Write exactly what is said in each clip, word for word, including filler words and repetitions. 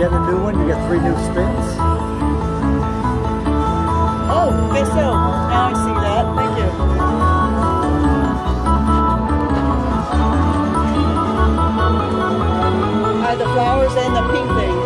get a new one, you get three new spins. Oh, okay, so now I see that. Thank you. Uh, the flowers and the pink thing.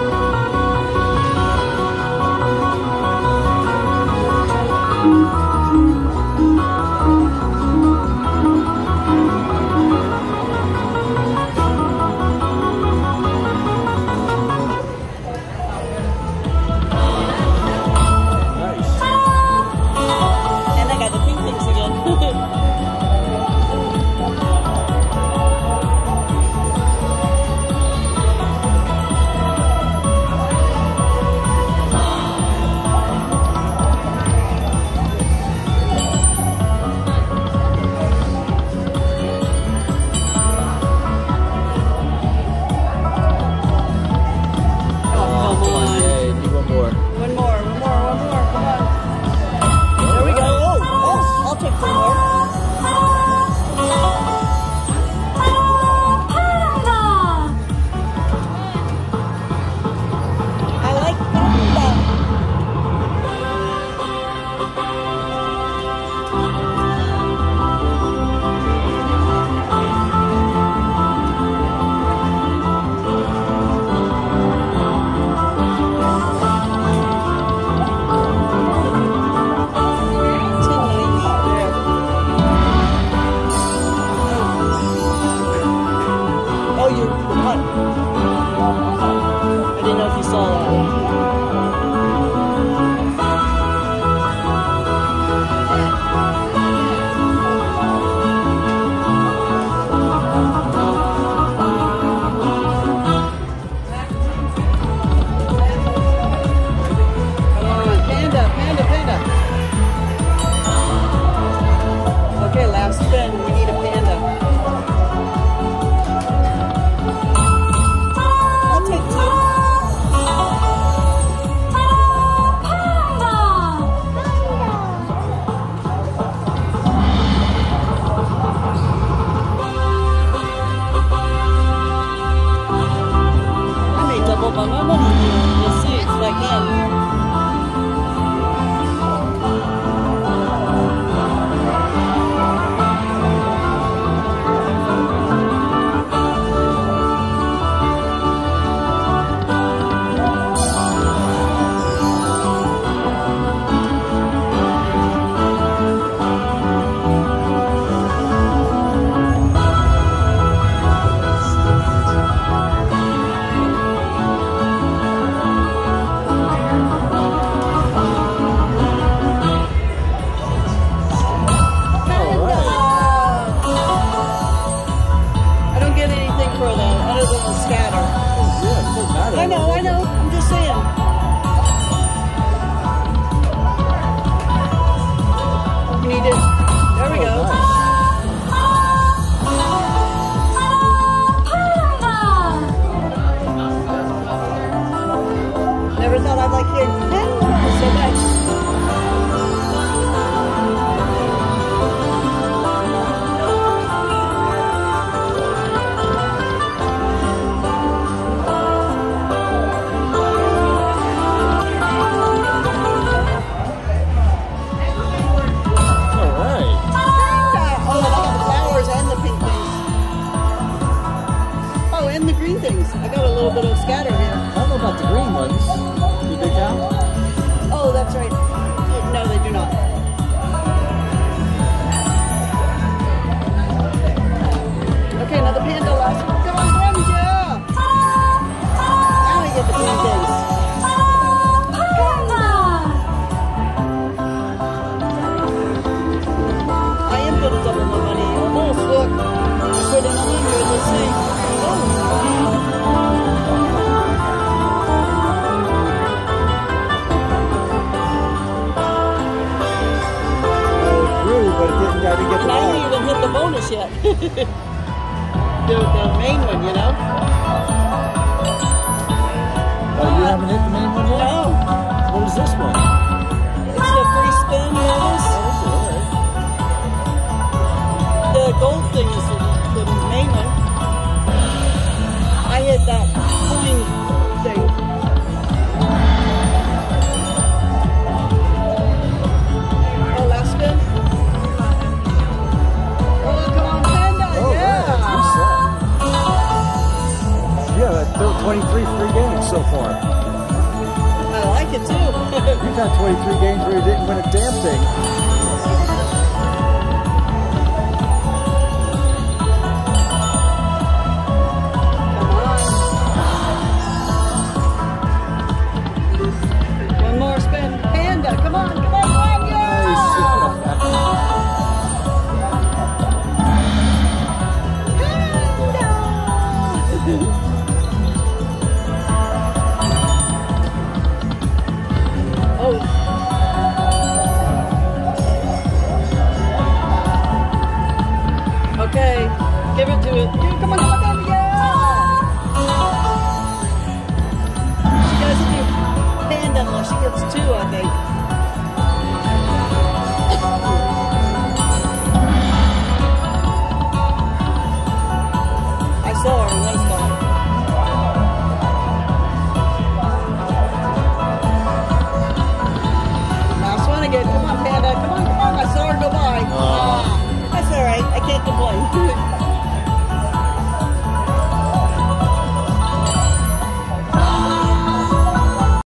I know, I know. I'm just saying. You need it. There we go. Never thought I'd like hearing panda so much. And the green things. I got a little bit of scatter here. I don't know about the green ones. Do they count? Oh, that's right. No, they do not. Okay, now the panda last one. Come on, run, yeah! Now we get the green things. I am going to double my money. Almost, look. I put in a hundred. Let's see. But it didn't, I didn't get the and I didn't even hit the bonus yet. the, the main one, you know? Oh, you haven't hit the main one yet? No. What is this one? It's the free spin bonus. Oh, okay. The gold thing is the, the main one. I hit that coin thing. like it too. You've had twenty-three games where you didn't win a damn thing. One more spin. Panda, come on, come on, Panda! Oh. Okay, give it to it. You, come on, come on, Panda, yeah! She doesn't do Panda unless she gets two, I think. I saw her one spot. Last one again. Come on, Panda. Come on, come on. I saw her go by. Ah, that's all right. I can't complain.